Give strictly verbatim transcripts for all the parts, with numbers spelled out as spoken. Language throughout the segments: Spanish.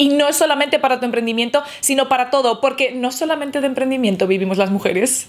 Y no es solamente para tu emprendimiento, sino para todo, porque no solamente de emprendimiento vivimos las mujeres.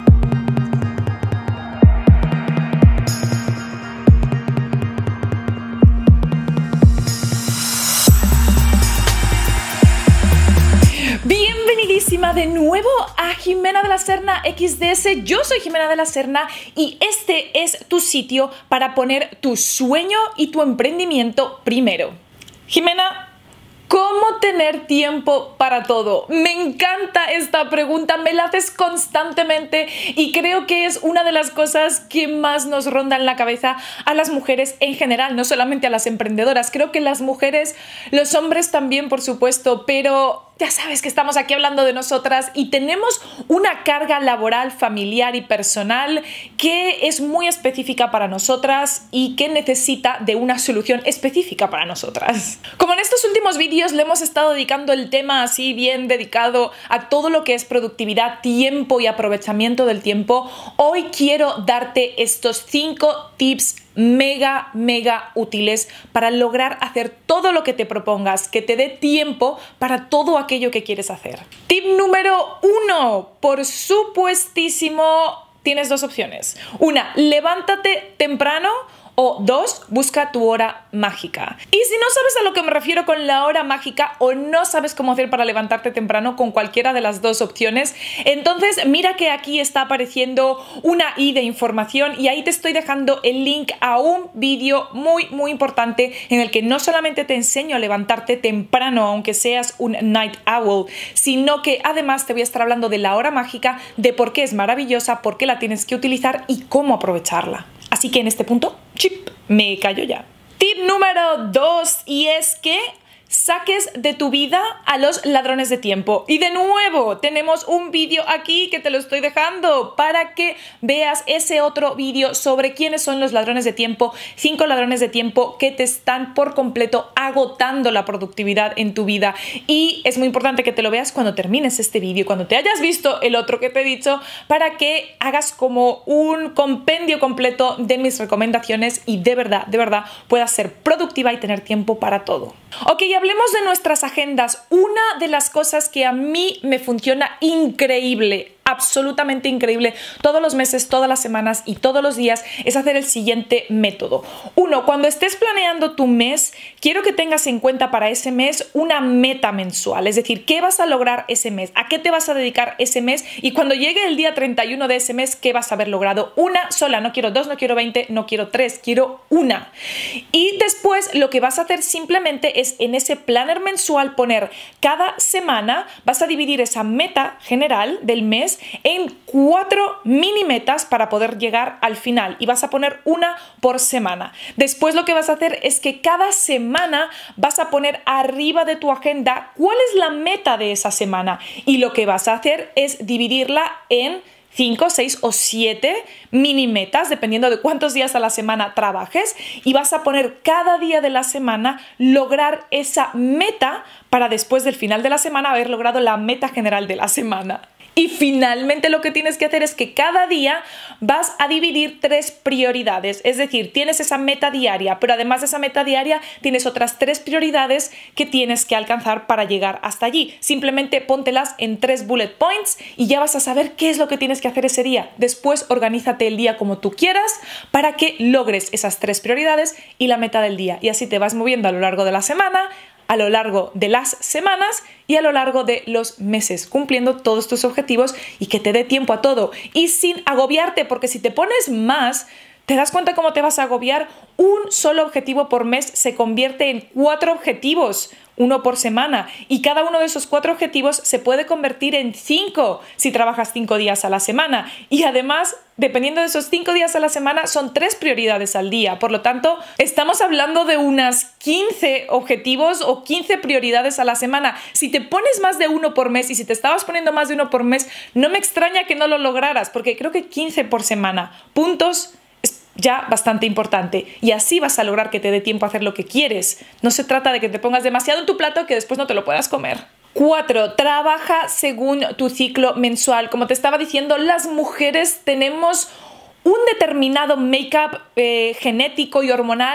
Bienvenidísima de nuevo a Jimena de la Serna equis de ese. Yo soy Jimena de la Serna y este es tu sitio para poner tu sueño y tu emprendimiento primero. Jimena, ¿cómo tener tiempo para todo? Me encanta esta pregunta, me la haces constantemente y creo que es una de las cosas que más nos ronda en la cabeza a las mujeres en general, no solamente a las emprendedoras. Creo que las mujeres, los hombres también, por supuesto, pero ya sabes que estamos aquí hablando de nosotras y tenemos una carga laboral, familiar y personal que es muy específica para nosotras y que necesita de una solución específica para nosotras. Como en estos últimos vídeos le hemos estado dedicando el tema así bien dedicado a todo lo que es productividad, tiempo y aprovechamiento del tiempo, hoy quiero darte estos cinco tips mega, mega útiles para lograr hacer todo lo que te propongas, que te dé tiempo para todo aquello que quieres hacer. Tip número uno, por supuestísimo, tienes dos opciones. Una, levántate temprano. O dos, busca tu hora mágica. Y si no sabes a lo que me refiero con la hora mágica o no sabes cómo hacer para levantarte temprano con cualquiera de las dos opciones, entonces mira que aquí está apareciendo una i de información y ahí te estoy dejando el link a un vídeo muy muy importante en el que no solamente te enseño a levantarte temprano aunque seas un night owl, sino que además te voy a estar hablando de la hora mágica, de por qué es maravillosa, por qué la tienes que utilizar y cómo aprovecharla. Así que en este punto, chip, me callo ya. Tip número dos, y es que saques de tu vida a los ladrones de tiempo. Y de nuevo, tenemos un vídeo aquí que te lo estoy dejando para que veas ese otro vídeo sobre quiénes son los ladrones de tiempo, cinco ladrones de tiempo que te están por completo agotando la productividad en tu vida. Y es muy importante que te lo veas cuando termines este vídeo, cuando te hayas visto el otro que te he dicho, para que hagas como un compendio completo de mis recomendaciones y de verdad, de verdad puedas ser productiva y tener tiempo para todo. Ok, hablemos de nuestras agendas. Una de las cosas que a mí me funciona increíble, absolutamente increíble, todos los meses, todas las semanas y todos los días, es hacer el siguiente método. Uno, cuando estés planeando tu mes, quiero que tengas en cuenta para ese mes una meta mensual, es decir, ¿qué vas a lograr ese mes? ¿A qué te vas a dedicar ese mes? Y cuando llegue el día treinta y uno de ese mes, ¿qué vas a haber logrado? Una sola, no quiero dos, no quiero veinte, no quiero tres, quiero una. Y después lo que vas a hacer simplemente es en ese planner mensual poner cada semana, vas a dividir esa meta general del mes en cuatro mini metas para poder llegar al final y vas a poner una por semana. Después lo que vas a hacer es que cada semana vas a poner arriba de tu agenda cuál es la meta de esa semana y lo que vas a hacer es dividirla en cinco, seis o siete mini metas, dependiendo de cuántos días a la semana trabajes, y vas a poner cada día de la semana lograr esa meta para después del final de la semana haber logrado la meta general de la semana. Y finalmente lo que tienes que hacer es que cada día vas a dividir tres prioridades, es decir, tienes esa meta diaria, pero además de esa meta diaria tienes otras tres prioridades que tienes que alcanzar para llegar hasta allí. Simplemente póntelas en tres bullet points y ya vas a saber qué es lo que tienes que hacer ese día. Después organízate el día como tú quieras para que logres esas tres prioridades y la meta del día. Y así te vas moviendo a lo largo de la semana, a lo largo de las semanas y a lo largo de los meses, cumpliendo todos tus objetivos y que te dé tiempo a todo y sin agobiarte, porque si te pones más, ¿te das cuenta cómo te vas a agobiar? Un solo objetivo por mes se convierte en cuatro objetivos, uno por semana, y cada uno de esos cuatro objetivos se puede convertir en cinco si trabajas cinco días a la semana. Y además, dependiendo de esos cinco días a la semana, son tres prioridades al día. Por lo tanto, estamos hablando de unas quince objetivos o quince prioridades a la semana. Si te pones más de uno por mes y si te estabas poniendo más de uno por mes, no me extraña que no lo lograras, porque creo que quince por semana, puntos, ya bastante importante, y así vas a lograr que te dé tiempo a hacer lo que quieres. No se trata de que te pongas demasiado en tu plato que después no te lo puedas comer. Cuatro, trabaja según tu ciclo mensual. Como te estaba diciendo, las mujeres tenemos un determinado make-up eh, genético y hormonal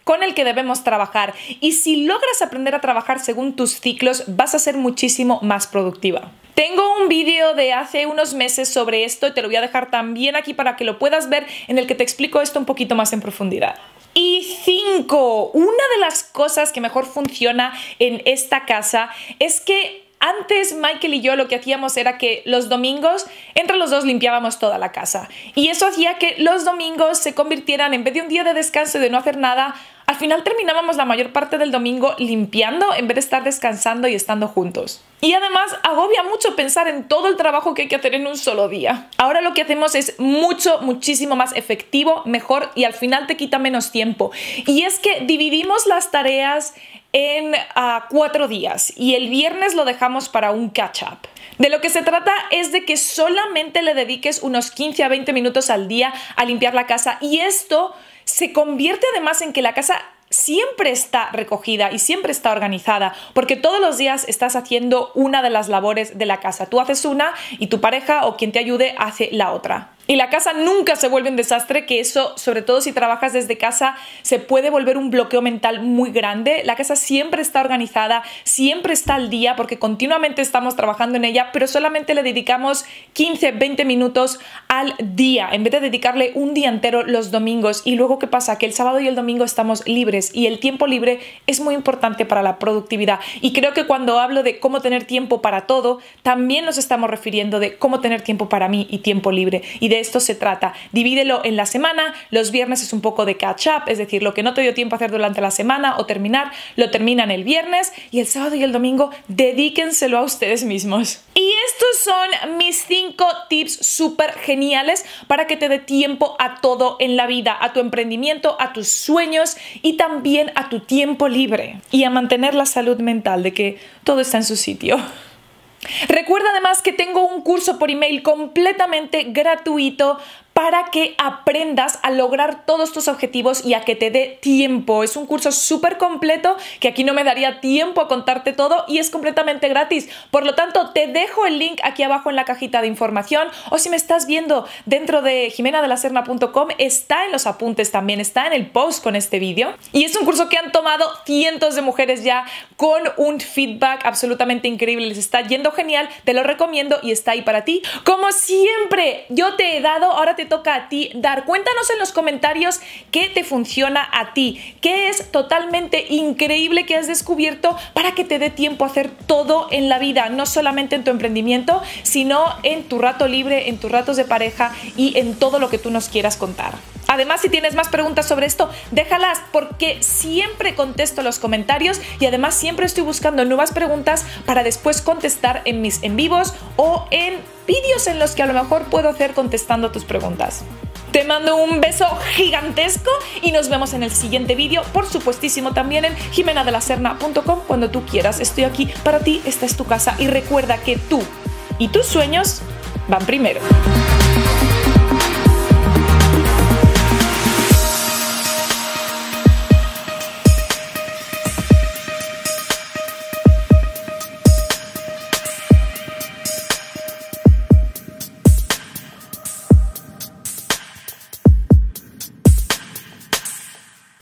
con el que debemos trabajar. Y si logras aprender a trabajar según tus ciclos, vas a ser muchísimo más productiva. Tengo un vídeo de hace unos meses sobre esto y te lo voy a dejar también aquí para que lo puedas ver, en el que te explico esto un poquito más en profundidad. Y cinco, una de las cosas que mejor funciona en esta casa es que antes Michael y yo lo que hacíamos era que los domingos entre los dos limpiábamos toda la casa, y eso hacía que los domingos se convirtieran, en vez de un día de descanso y de no hacer nada, al final terminábamos la mayor parte del domingo limpiando en vez de estar descansando y estando juntos. Y además agobia mucho pensar en todo el trabajo que hay que hacer en un solo día. Ahora lo que hacemos es mucho, muchísimo más efectivo, mejor, y al final te quita menos tiempo. Y es que dividimos las tareas en uh, cuatro días y el viernes lo dejamos para un catch-up. De lo que se trata es de que solamente le dediques unos quince a veinte minutos al día a limpiar la casa, y esto se convierte además en que la casa siempre está recogida y siempre está organizada, porque todos los días estás haciendo una de las labores de la casa. Tú haces una y tu pareja o quien te ayude hace la otra. Y la casa nunca se vuelve un desastre, que eso, sobre todo si trabajas desde casa, se puede volver un bloqueo mental muy grande. La casa siempre está organizada, siempre está al día, porque continuamente estamos trabajando en ella, pero solamente le dedicamos quince a veinte minutos al día, en vez de dedicarle un día entero los domingos. Y luego, ¿qué pasa? Que el sábado y el domingo estamos libres, y el tiempo libre es muy importante para la productividad. Y creo que cuando hablo de cómo tener tiempo para todo, también nos estamos refiriendo de cómo tener tiempo para mí y tiempo libre. Y de esto se trata. Divídelo en la semana. Los viernes es un poco de catch up, es decir, lo que no te dio tiempo a hacer durante la semana o terminar, lo terminan el viernes, y el sábado y el domingo dedíquenselo a ustedes mismos. Y estos son mis cinco tips súper geniales para que te dé tiempo a todo en la vida, a tu emprendimiento, a tus sueños y también a tu tiempo libre, y a mantener la salud mental, de que todo está en su sitio. Recuerda además que tengo un curso por email completamente gratuito para que aprendas a lograr todos tus objetivos y a que te dé tiempo. Es un curso súper completo que aquí no me daría tiempo a contarte todo, y es completamente gratis. Por lo tanto, te dejo el link aquí abajo en la cajita de información, o si me estás viendo dentro de jimena de la serna punto com, está en los apuntes también, está en el post con este vídeo. Y es un curso que han tomado cientos de mujeres ya, con un feedback absolutamente increíble. Les está yendo genial, te lo recomiendo y está ahí para ti. Como siempre, yo te he dado, ahora te toca a ti dar. Cuéntanos en los comentarios qué te funciona a ti, qué es totalmente increíble que has descubierto para que te dé tiempo a hacer todo en la vida, no solamente en tu emprendimiento, sino en tu rato libre, en tus ratos de pareja y en todo lo que tú nos quieras contar. Además, si tienes más preguntas sobre esto, déjalas, porque siempre contesto los comentarios, y además siempre estoy buscando nuevas preguntas para después contestar en mis en vivos o en vídeos en los que a lo mejor puedo hacer contestando tus preguntas. Te mando un beso gigantesco y nos vemos en el siguiente vídeo, por supuestísimo también en jimena de la serna punto com, cuando tú quieras. Estoy aquí para ti, esta es tu casa, y recuerda que tú y tus sueños van primero.